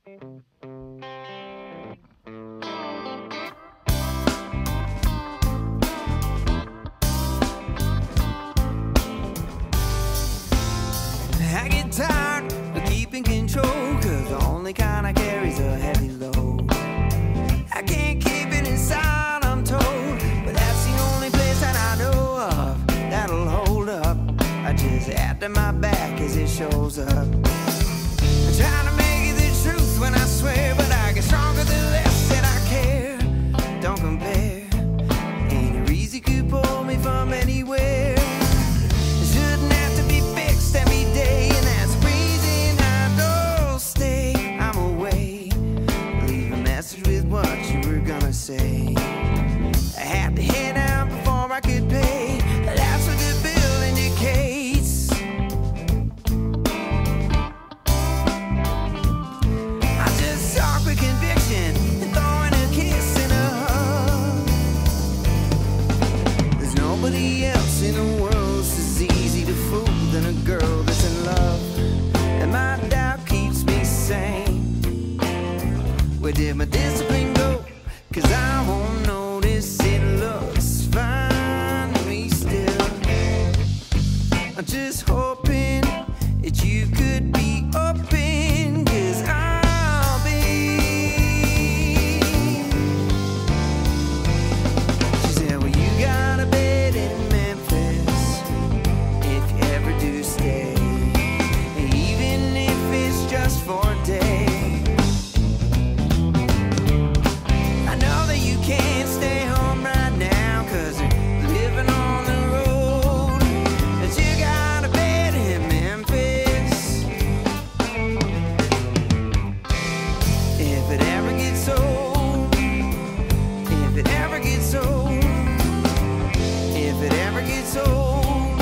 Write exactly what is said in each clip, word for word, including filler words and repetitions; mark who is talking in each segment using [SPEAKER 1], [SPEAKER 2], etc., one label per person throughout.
[SPEAKER 1] I get tired of keeping control, cause the only kind I carry's a heavy load. I can't keep it inside, I'm told, but that's the only place that I know of that'll hold up. I just add to my back as it shows up. I'm trying to make it the truth when I swear, but I get stronger the less that I care. Don't compare, ain't it easy could pull me from anywhere. It shouldn't have to be fixed every day, and that's the reason I don't stay. I'm away, leave a message with what you were gonna say. I had to head out before I could pay. That's what the bill indicates. I just talk with conviction and throwing a kiss and a hug. There's nobody else in the world as easy to fool than a girl that's in love, and my doubt keeps me sane. Where did my discipline go? Cause I won't notice it looks fine to me still. I'm just hoping that you could be open, cause I'll be. She said, well, you got a bed in Memphis if you ever do stay, even if it's just for a day. I know that you can't stay home right now, cause you're living on the road. But you got a bed in Memphis. If it ever gets old, if it ever gets old, if it ever gets old.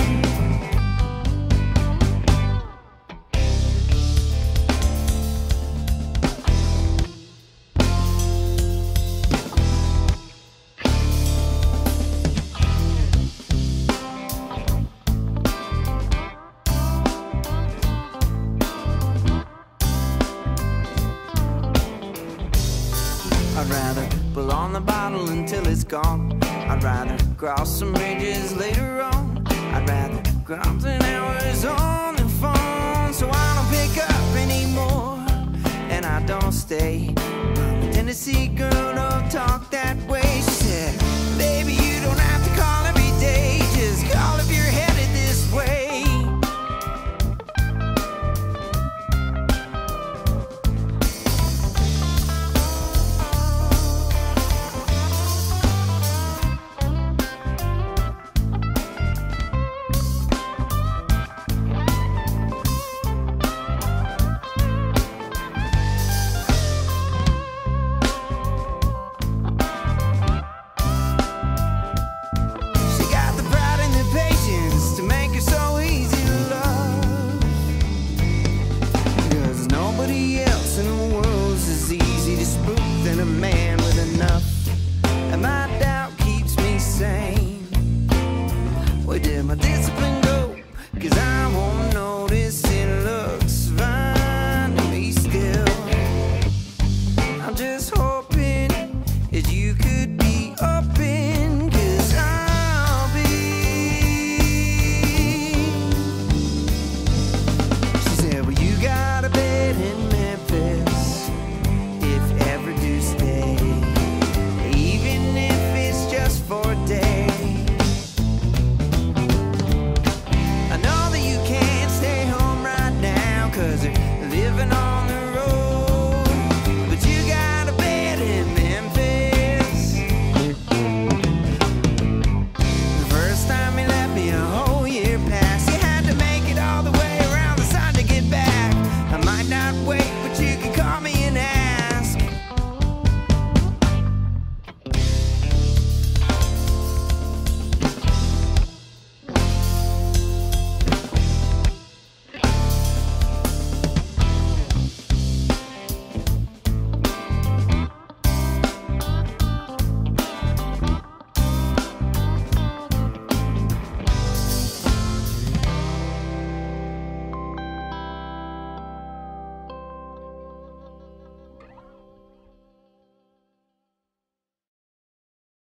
[SPEAKER 1] I'd rather pull on the bottle until it's gone. I'd rather cross some bridges later on. I'd rather grind ten hours on the phone, so I don't pick up anymore and I don't stay. I'm a Tennessee girl, don't talk that